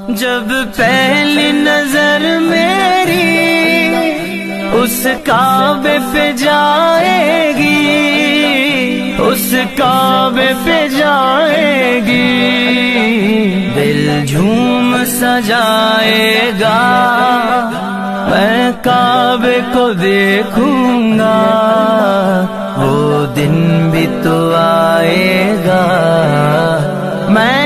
जब पहली नजर मेरी उस काबे पे जाएगी, उस काबे पे जाएगी, दिल झूम सजाएगा। मैं काबे को देखूंगा, वो दिन भी तो आएगा। मैं